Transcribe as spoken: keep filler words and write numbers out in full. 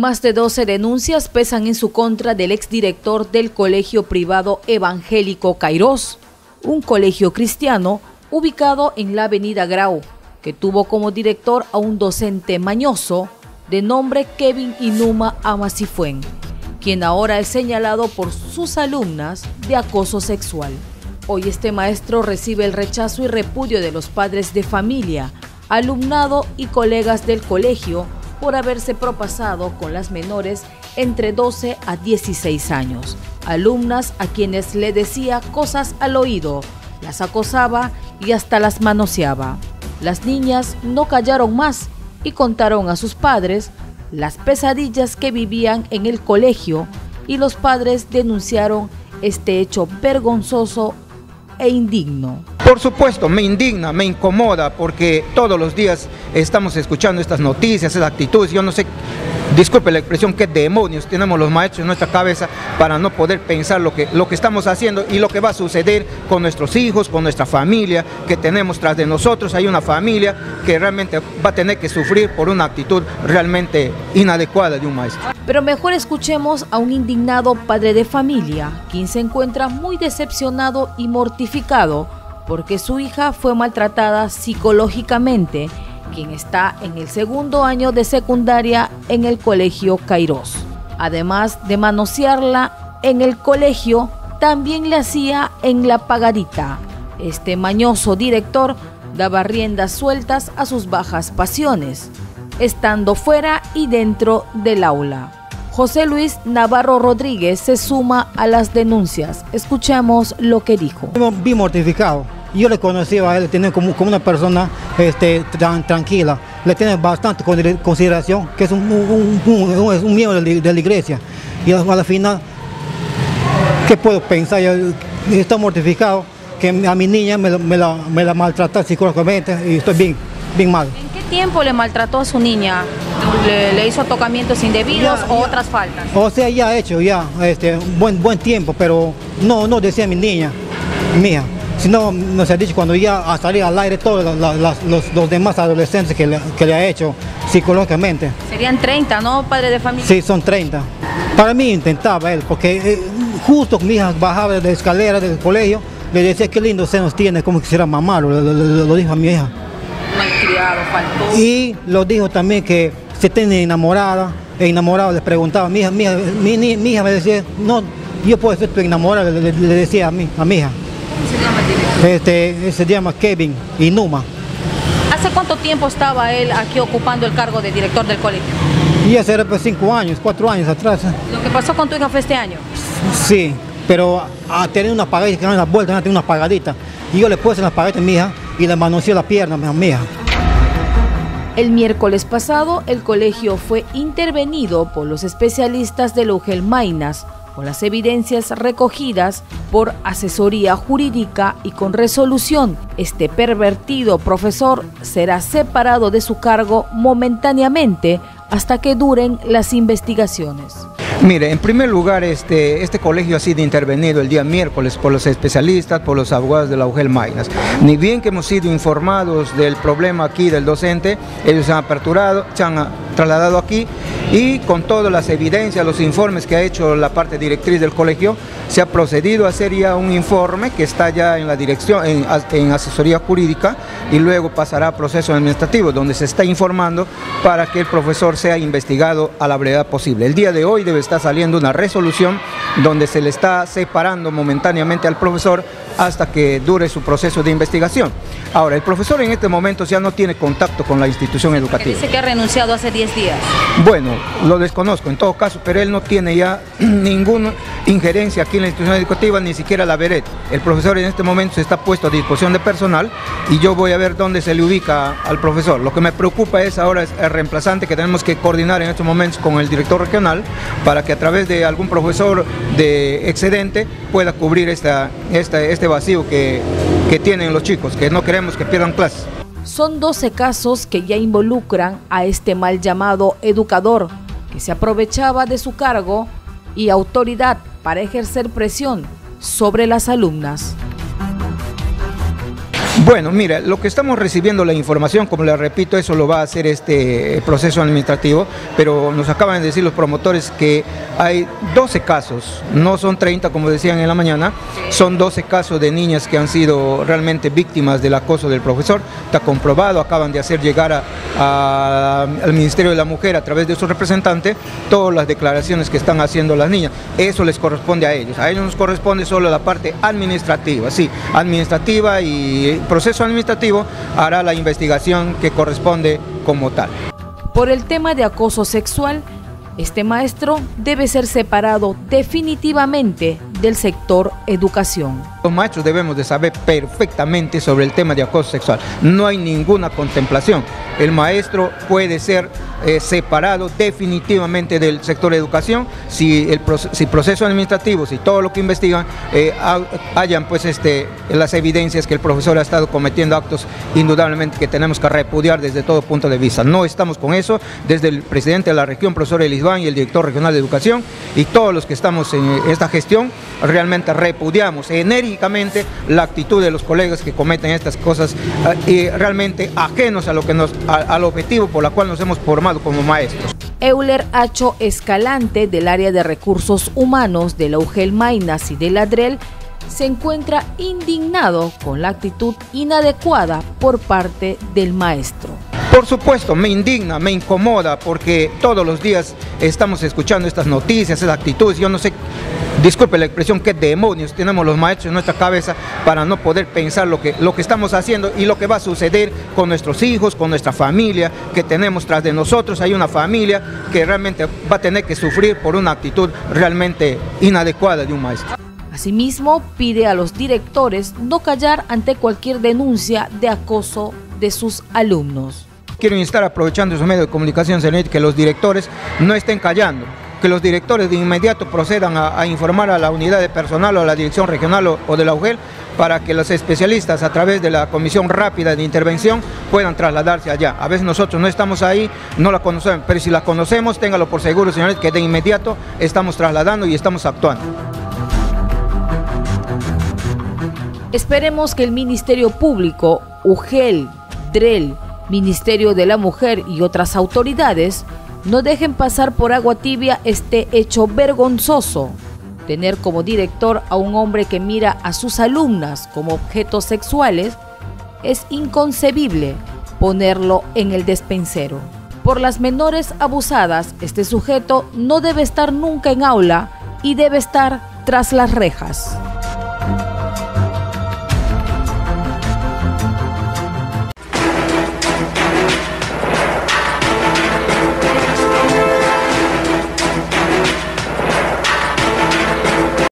Más de doce denuncias pesan en su contra del exdirector del Colegio Privado Evangélico Kairos, un colegio cristiano ubicado en la avenida Grau, que tuvo como director a un docente mañoso de nombre Kevin Inuma Amasifuen, quien ahora es señalado por sus alumnas de acoso sexual. Hoy este maestro recibe el rechazo y repudio de los padres de familia, alumnado y colegas del colegio por haberse propasado con las menores entre doce a dieciséis años, alumnas a quienes le decía cosas al oído, las acosaba y hasta las manoseaba. Las niñas no callaron más y contaron a sus padres las pesadillas que vivían en el colegio, y los padres denunciaron este hecho vergonzoso e indigno. Por supuesto, me indigna, me incomoda, porque todos los días estamos escuchando estas noticias, esas actitudes. Yo no sé, disculpe la expresión, qué demonios tenemos los maestros en nuestra cabeza para no poder pensar lo que, lo que estamos haciendo y lo que va a suceder con nuestros hijos, con nuestra familia que tenemos tras de nosotros. Hay una familia que realmente va a tener que sufrir por una actitud realmente inadecuada de un maestro. Pero mejor escuchemos a un indignado padre de familia, quien se encuentra muy decepcionado y mortificado porque su hija fue maltratada psicológicamente, quien está en el segundo año de secundaria en el colegio Kairos. Además de manosearla en el colegio, también le hacía en la pagadita. Este mañoso director daba riendas sueltas a sus bajas pasiones, estando fuera y dentro del aula. José Luis Navarro Rodríguez se suma a las denuncias. Escuchamos lo que dijo. Vi mortificado. Yo le conocía a él, tenía como, como una persona este, tran, tranquila. Le tiene bastante consideración, que es un, un, un, un, un miembro de, de la iglesia. Y a la final, ¿qué puedo pensar? Yo estoy mortificado, que a mi niña me, me, la, me la maltrata psicológicamente y estoy bien, bien mal. ¿En qué tiempo le maltrató a su niña? ¿Le, le hizo tocamientos indebidos ya, o ya, otras faltas? O sea, ya ha hecho ya este, buen, buen tiempo, pero no, no decía mi niña, mía. Si no, nos ha dicho cuando ya ha salido al aire todos los, los, los demás adolescentes que le, que le ha hecho psicológicamente. Serían treinta, ¿no, padre de familia? Sí, son treinta. Para mí intentaba él, porque eh, justo mi hija bajaba de la escalera del colegio, le decía qué lindo senos tiene, como quisiera mamarlo, lo, lo, lo, lo dijo a mi hija. Malcriado, faltó. Y lo dijo también que se tiene enamorada, e enamorado les preguntaba, mi hija, mi hija, mi, mi, mi hija me decía, no, yo puedo ser tu enamorada, le, le, le decía a mi, a mi hija. ¿Cómo se llama el director? Este, se llama Kevin Inuma. ¿Hace cuánto tiempo estaba él aquí ocupando el cargo de director del colegio? Y hace pues, cinco años, cuatro años atrás. ¿Lo que pasó con tu hija fue este año? Sí, pero a tener una pagadita, que no una vuelta, a tener una pagadita. Y yo le puse las pagaditas a mi hija y le manoseé la pierna a mi hija. El miércoles pasado, el colegio fue intervenido por los especialistas del UGEL Maynas, con las evidencias recogidas por asesoría jurídica, y con resolución, este pervertido profesor será separado de su cargo momentáneamente hasta que duren las investigaciones. Mire, en primer lugar, este, este colegio ha sido intervenido el día miércoles por los especialistas, por los abogados de la UGEL Maynas. Ni bien que hemos sido informados del problema aquí del docente, ellos se han aperturado, se han trasladado aquí, y con todas las evidencias, los informes que ha hecho la parte directriz del colegio, se ha procedido a hacer ya un informe que está ya en la dirección, en, en asesoría jurídica, y luego pasará a proceso administrativo, donde se está informando para que el profesor sea investigado a la brevedad posible. El día de hoy debe estar saliendo una resolución donde se le está separando momentáneamente al profesor hasta que dure su proceso de investigación. Ahora, el profesor en este momento ya no tiene contacto con la institución educativa. Dice que ha renunciado hace diez días. Bueno, lo desconozco en todo caso, pero él no tiene ya ninguna injerencia aquí en la institución educativa, ni siquiera la Beret. El profesor en este momento se está puesto a disposición de personal y yo voy a ver dónde se le ubica al profesor. Lo que me preocupa es ahora es el reemplazante que tenemos que coordinar en estos momentos con el director regional para que a través de algún profesor de excedente pueda cubrir esta, esta, este vacío que, que tienen los chicos, que no queremos que pierdan clases. Son doce casos que ya involucran a este mal llamado educador, que se aprovechaba de su cargo y autoridad para ejercer presión sobre las alumnas. Bueno, mira, lo que estamos recibiendo la información, como le repito, eso lo va a hacer este proceso administrativo, pero nos acaban de decir los promotores que hay doce casos, no son treinta como decían en la mañana, son doce casos de niñas que han sido realmente víctimas del acoso del profesor, está comprobado, acaban de hacer llegar a, a, al Ministerio de la Mujer a través de su representante todas las declaraciones que están haciendo las niñas, eso les corresponde a ellos, a ellos nos corresponde solo la parte administrativa, sí, administrativa y proceso administrativo hará la investigación que corresponde como tal. Por el tema de acoso sexual, este maestro debe ser separado definitivamente del sector educación. Los maestros debemos de saber perfectamente sobre el tema de acoso sexual. No hay ninguna contemplación. El maestro puede ser eh, separado definitivamente del sector educación si el si proceso administrativo, si todo lo que investigan eh, ha, hayan pues este, las evidencias que el profesor ha estado cometiendo actos indudablemente que tenemos que repudiar desde todo punto de vista. No estamos con eso, desde el presidente de la región, profesor Elisban, y el director regional de educación y todos los que estamos en esta gestión realmente repudiamos enérgicamente la actitud de los colegas que cometen estas cosas uh, y realmente ajenos a lo que nos, a, al objetivo por la cual nos hemos formado como maestros. Euler Acho Escalante, del área de recursos humanos de la UGEL Maynas y de la DREL, se encuentra indignado con la actitud inadecuada por parte del maestro. Por supuesto, me indigna, me incomoda, porque todos los días estamos escuchando estas noticias, esas actitudes. Yo no sé, disculpe la expresión, qué demonios tenemos los maestros en nuestra cabeza para no poder pensar lo que, lo que estamos haciendo y lo que va a suceder con nuestros hijos, con nuestra familia que tenemos tras de nosotros. Hay una familia que realmente va a tener que sufrir por una actitud realmente inadecuada de un maestro. Asimismo, pide a los directores no callar ante cualquier denuncia de acoso de sus alumnos. Quiero instar, aprovechando su medio de comunicación, señor, que los directores no estén callando, que los directores de inmediato procedan a, a informar a la unidad de personal o a la dirección regional o, o de la UGEL para que los especialistas a través de la comisión rápida de intervención puedan trasladarse allá. A veces nosotros no estamos ahí, no la conocemos, pero si la conocemos, téngalo por seguro, señores, que de inmediato estamos trasladando y estamos actuando. Esperemos que el Ministerio Público, UGEL, DREL, Ministerio de la Mujer y otras autoridades no dejen pasar por agua tibia este hecho vergonzoso. Tener como director a un hombre que mira a sus alumnas como objetos sexuales es inconcebible ponerlo en el despensero. Por las menores abusadas, este sujeto no debe estar nunca en aula y debe estar tras las rejas.